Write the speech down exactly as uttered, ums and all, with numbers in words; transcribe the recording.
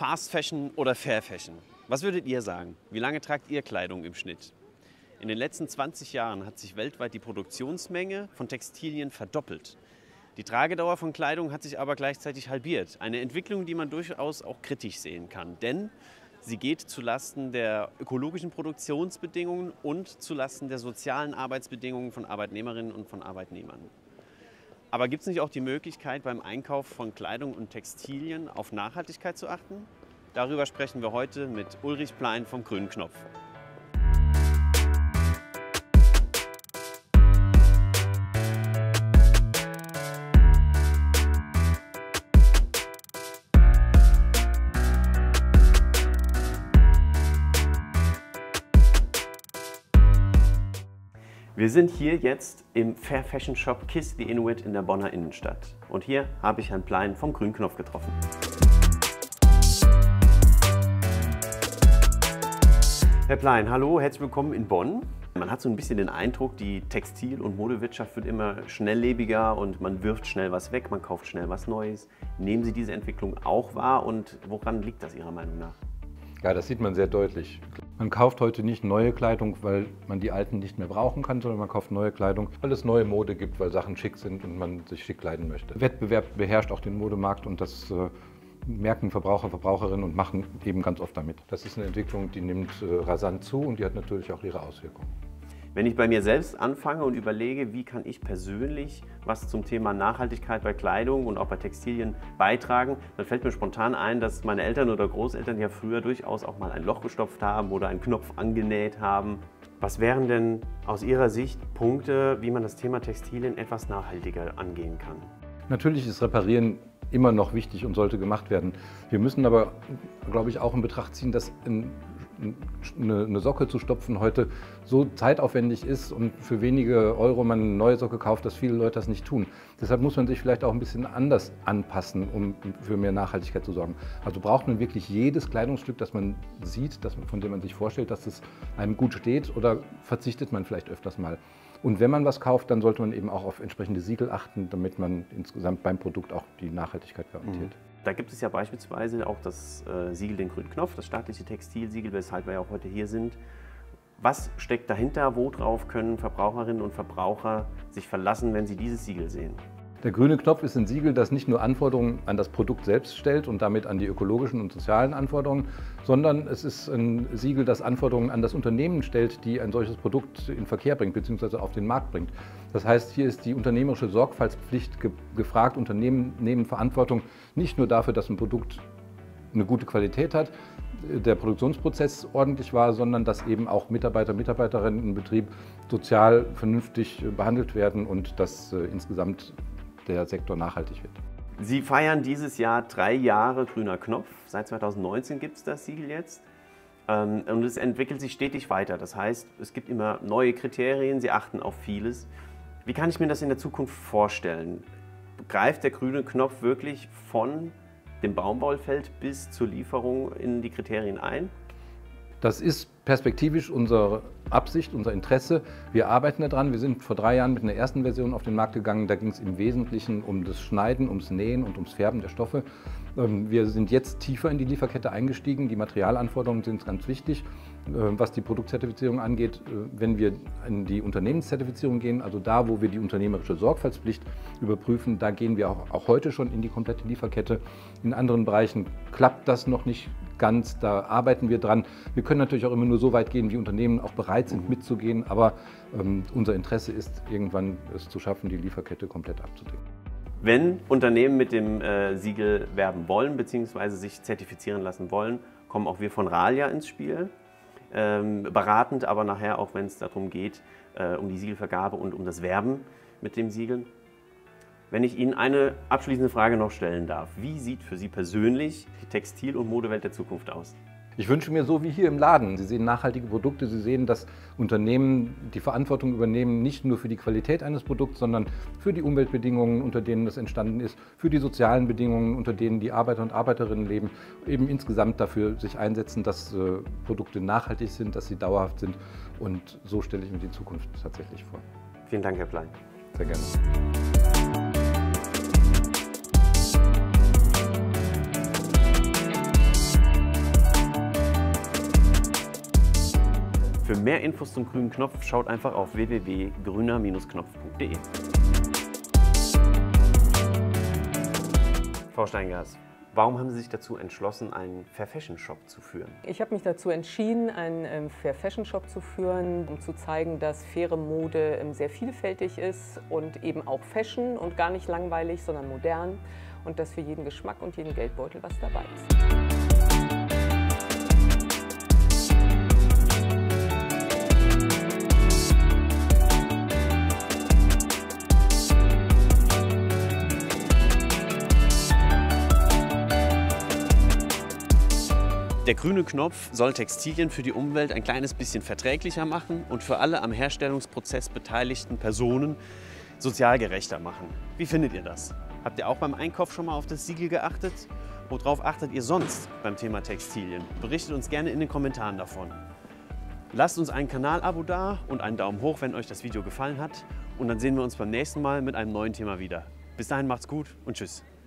Fast Fashion oder Fair Fashion? Was würdet ihr sagen? Wie lange tragt ihr Kleidung im Schnitt? In den letzten zwanzig Jahren hat sich weltweit die Produktionsmenge von Textilien verdoppelt. Die Tragedauer von Kleidung hat sich aber gleichzeitig halbiert. Eine Entwicklung, die man durchaus auch kritisch sehen kann. Denn sie geht zulasten der ökologischen Produktionsbedingungen und zulasten der sozialen Arbeitsbedingungen von Arbeitnehmerinnen und von Arbeitnehmern. Aber gibt es nicht auch die Möglichkeit, beim Einkauf von Kleidung und Textilien auf Nachhaltigkeit zu achten? Darüber sprechen wir heute mit Ulrich Plein vom Grünen Knopf. Wir sind hier jetzt im Fair Fashion Shop Kiss the Inuit in der Bonner Innenstadt. Und hier habe ich Herrn Plein vom Grünen Knopf getroffen. Herr Plein, hallo, herzlich willkommen in Bonn. Man hat so ein bisschen den Eindruck, die Textil- und Modewirtschaft wird immer schnelllebiger und man wirft schnell was weg, man kauft schnell was Neues. Nehmen Sie diese Entwicklung auch wahr und woran liegt das Ihrer Meinung nach? Ja, das sieht man sehr deutlich. Man kauft heute nicht neue Kleidung, weil man die alten nicht mehr brauchen kann, sondern man kauft neue Kleidung, weil es neue Mode gibt, weil Sachen schick sind und man sich schick kleiden möchte. Wettbewerb beherrscht auch den Modemarkt und das äh, merken Verbraucher, Verbraucherinnen und machen eben ganz oft damit. Das ist eine Entwicklung, die nimmt äh, rasant zu und die hat natürlich auch ihre Auswirkungen. Wenn ich bei mir selbst anfange und überlege, wie kann ich persönlich was zum Thema Nachhaltigkeit bei Kleidung und auch bei Textilien beitragen, dann fällt mir spontan ein, dass meine Eltern oder Großeltern ja früher durchaus auch mal ein Loch gestopft haben oder einen Knopf angenäht haben. Was wären denn aus Ihrer Sicht Punkte, wie man das Thema Textilien etwas nachhaltiger angehen kann? Natürlich ist Reparieren immer noch wichtig und sollte gemacht werden. Wir müssen aber, glaube ich, auch in Betracht ziehen, dass ein eine Socke zu stopfen heute so zeitaufwendig ist und für wenige Euro man eine neue Socke kauft, dass viele Leute das nicht tun. Deshalb muss man sich vielleicht auch ein bisschen anders anpassen, um für mehr Nachhaltigkeit zu sorgen. Also braucht man wirklich jedes Kleidungsstück, das man sieht, das, von dem man sich vorstellt, dass es einem gut steht, oder verzichtet man vielleicht öfters mal? Und wenn man was kauft, dann sollte man eben auch auf entsprechende Siegel achten, damit man insgesamt beim Produkt auch die Nachhaltigkeit garantiert. Mhm. Da gibt es ja beispielsweise auch das äh, Siegel den Grünen Knopf, das staatliche Textilsiegel, weshalb wir ja auch heute hier sind. Was steckt dahinter? Worauf können Verbraucherinnen und Verbraucher sich verlassen, wenn sie dieses Siegel sehen? Der Grüne Knopf ist ein Siegel, das nicht nur Anforderungen an das Produkt selbst stellt und damit an die ökologischen und sozialen Anforderungen, sondern es ist ein Siegel, das Anforderungen an das Unternehmen stellt, die ein solches Produkt in Verkehr bringt bzw. auf den Markt bringt. Das heißt, hier ist die unternehmerische Sorgfaltspflicht ge gefragt. Unternehmen nehmen Verantwortung nicht nur dafür, dass ein Produkt eine gute Qualität hat, der Produktionsprozess ordentlich war, sondern dass eben auch Mitarbeiter, Mitarbeiterinnen im Betrieb sozial vernünftig behandelt werden und dass äh, insgesamt der Sektor nachhaltig wird. Sie feiern dieses Jahr drei Jahre Grüner Knopf. Seit zweitausendneunzehn gibt es das Siegel jetzt. Und es entwickelt sich stetig weiter. Das heißt, es gibt immer neue Kriterien, Sie achten auf vieles. Wie kann ich mir das in der Zukunft vorstellen? Greift der Grüne Knopf wirklich von dem Baumwollfeld bis zur Lieferung in die Kriterien ein? Das ist perspektivisch unsere Absicht, unser Interesse. Wir arbeiten daran. Wir sind vor drei Jahren mit einer ersten Version auf den Markt gegangen. Da ging es im Wesentlichen um das Schneiden, ums Nähen und ums Färben der Stoffe. Wir sind jetzt tiefer in die Lieferkette eingestiegen. Die Materialanforderungen sind ganz wichtig, was die Produktzertifizierung angeht. Wenn wir in die Unternehmenszertifizierung gehen, also da, wo wir die unternehmerische Sorgfaltspflicht überprüfen, da gehen wir auch, auch heute schon in die komplette Lieferkette. In anderen Bereichen klappt das noch nicht ganz, da arbeiten wir dran. Wir können natürlich auch immer nur so weit gehen, wie Unternehmen auch bereit sind mitzugehen, aber ähm, unser Interesse ist, irgendwann es zu schaffen, die Lieferkette komplett abzudecken. Wenn Unternehmen mit dem äh, Siegel werben wollen bzw. sich zertifizieren lassen wollen, kommen auch wir von Ralia ins Spiel. Ähm, beratend, aber nachher auch, wenn es darum geht, äh, um die Siegelvergabe und um das Werben mit dem Siegel. Wenn ich Ihnen eine abschließende Frage noch stellen darf, wie sieht für Sie persönlich die Textil- und Modewelt der Zukunft aus? Ich wünsche mir so wie hier im Laden. Sie sehen nachhaltige Produkte, Sie sehen, dass Unternehmen die Verantwortung übernehmen, nicht nur für die Qualität eines Produkts, sondern für die Umweltbedingungen, unter denen es entstanden ist, für die sozialen Bedingungen, unter denen die Arbeiter und Arbeiterinnen leben, eben insgesamt dafür sich einsetzen, dass äh, Produkte nachhaltig sind, dass sie dauerhaft sind. Und so stelle ich mir die Zukunft tatsächlich vor. Vielen Dank, Herr Plein. Sehr gerne. Für mehr Infos zum grünen Knopf schaut einfach auf w w w punkt grüner Knopf punkt de. Frau Steingas, warum haben Sie sich dazu entschlossen, einen Fair Fashion Shop zu führen? Ich habe mich dazu entschieden, einen ähm, Fair Fashion Shop zu führen, um zu zeigen, dass faire Mode ähm, sehr vielfältig ist und eben auch Fashion und gar nicht langweilig, sondern modern und dass für jeden Geschmack und jeden Geldbeutel was dabei ist. Der grüne Knopf soll Textilien für die Umwelt ein kleines bisschen verträglicher machen und für alle am Herstellungsprozess beteiligten Personen sozial gerechter machen. Wie findet ihr das? Habt ihr auch beim Einkauf schon mal auf das Siegel geachtet? Worauf achtet ihr sonst beim Thema Textilien? Berichtet uns gerne in den Kommentaren davon. Lasst uns ein Kanal-Abo da und einen Daumen hoch, wenn euch das Video gefallen hat. Und dann sehen wir uns beim nächsten Mal mit einem neuen Thema wieder. Bis dahin macht's gut und tschüss.